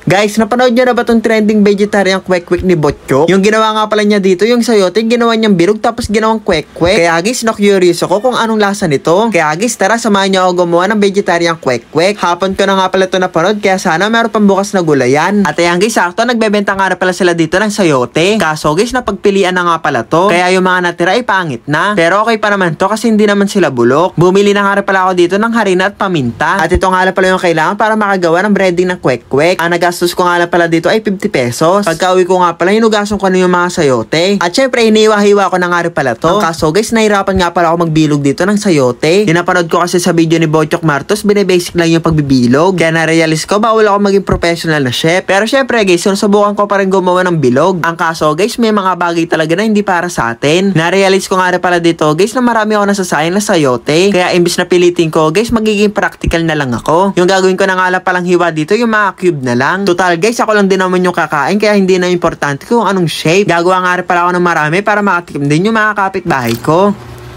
Guys, napanood nyo na ba tong trending vegetarian kwek-kwek ni Botchok? Yung ginawa nga pala niya dito, yung sayote, ginawa niyang bilog tapos ginawang kwek-kwek. Kaya guys, na-curious ako kung anong lasa nito. Kaya guys, tara, samahan niyo ako gumawa ng vegetarian kwek-kwek. Hapon ko na nga pala ito napanood, kaya sana meron pang bukas na gulayan. At ayan guys, sakto, nagbebenta nga na pala sila dito ng sayote. Kaso guys, napagpilian na nga pala to. Kaya yung mga natira ay pangit na. Pero okay pa naman to kasi hindi naman sila bulok. Bumili na nga pala ako dito ng harina at paminta. At ito nga pala yung kailangan para makagawa ng breading ng kwek-kwek. Ang nagastos ko nga pala dito ay 50 pesos. Pagka-uwi ko nga pala, hinugasan ko na yung mga sayote. At syempre, hiniwa-hiwa ko na nga pala to. Ang kaso guys, nahirapan nga pala ako magbilog dito ng sayote. Dinapanood ko kasi sa video ni Botchok Martos, binibasic lang yung pagbibilog. Kaya na-realize ko, bawal ako maging professional na chef. Pero syempre guys, susubukan ko pa rin gumawa ng bilog. Ang kaso guys, may mga bagay talaga na hindi para sa atin. Na-realize ko nga pala dito guys, na marami ako nasasayang na sayote. Kaya imbis na pilitin ko guys, magiging practical na lang ako. Yung gagawin ko na nga palang hiwa dito, yung mga cube na lang. Total guys, ako lang din naman yung kakain, kaya hindi na importante kung anong shape. Gagawa nga pala ako ng marami para makatikim din yung mga kapitbahay ko.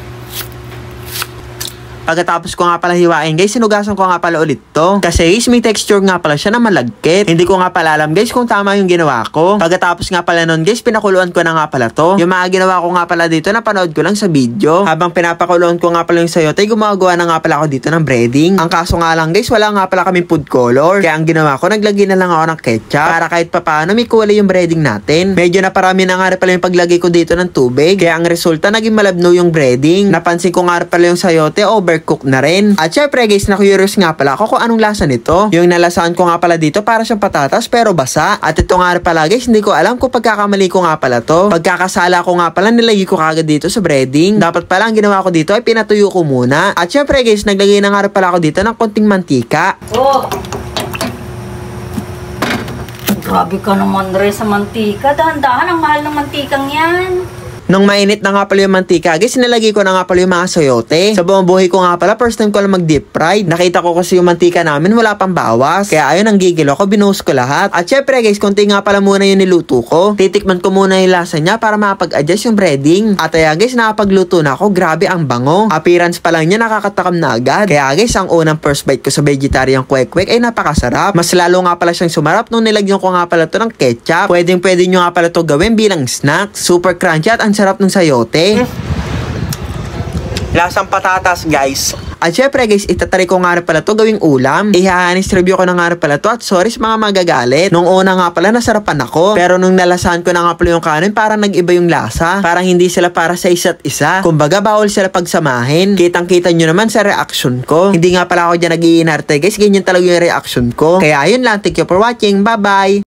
Pagkatapos ko nga pala hiwain guys, sinugasan ko nga pala ulit to. Kasi guys, may texture nga pala siya na malagkit. Hindi ko nga pala alam guys kung tama yung ginawa ko. Pagkatapos nga pala nun guys, pinakuluan ko na nga pala to. Yung mga ginawa ko nga pala dito, napanood ko lang sa video. Habang pinapakuluan ko nga pala yung sayote, gumagawa na nga pala ako dito ng breading. Ang kaso nga lang guys, wala nga pala kaming food color. Kaya ang ginawa ko, naglagay na lang ako ng ketchup para kahit papaano may kulay yung breading natin. Medyo naparami na nga pala yung paglagay ko dito ng tubig. Kaya ang resulta, naging malabno yung breading. Napansin ko nga pala yung sayote, overcook na rin. At syempre guys, na-curious nga pala ako kung anong lasa nito. Yung nalasaan ko nga pala dito, para siyang patatas pero basa. At ito nga pala guys, hindi ko alam kung pagkakamali ko nga pala to. Pagkakasala ko nga pala, nilagay ko kagad dito sa breading. Dapat pala ang ginawa ko dito ay pinatuyo ko muna. At syempre guys, naglagay na nga pala ako dito ng konting mantika. Oh! Grabe ka naman rin sa mantika. Dahan-dahan, ang mahal ng mantikang yan. Nung mainit na nga pala yung mantika, guys, nilagay ko na nga pala yung mga sayote. Sa buong buhay ko nga pala, first time ko lang mag-deep fried. Nakita ko kasi yung mantika namin, wala pang bawas. Kaya ayun, ang gigil ako, binuhos ko lahat. At syempre guys, konti nga pala muna yung niluto ko. Titikman ko muna yung lasa niya para makapag-adjust yung breading. At ayan guys, nakapagluto na ako. Grabe, ang bango. Appearance pa lang niya, nakakatakam na agad. Kaya guys, ang unang first bite ko sa vegetarian kwek-kwek ay napakasarap. Mas lalo nga pala siyang sumarap nung nilagyan ko nga pala to ng ketchup. Pwede nyo nga pala to gawin bilang snack. Super crunchy at ang sarap ng sayote. Lasang patatas guys. At syempre guys, itatry ko nga pala to gawing ulam. Ihahanis review ko na nga pala to. At sorry sa mga magagalit. Nung una nga pala nasarapan ako. Pero nung nalasahan ko na nga pala yung kanin, parang nag-iba yung lasa. Parang hindi sila para sa isa't isa. Kumbaga bawal sila pagsamahin. Kitang-kita nyo naman sa reaction ko. Hindi nga pala ako dyan nag-iinarte guys. Ganyan talaga yung reaction ko. Kaya ayun lang. Thank you for watching. Bye bye.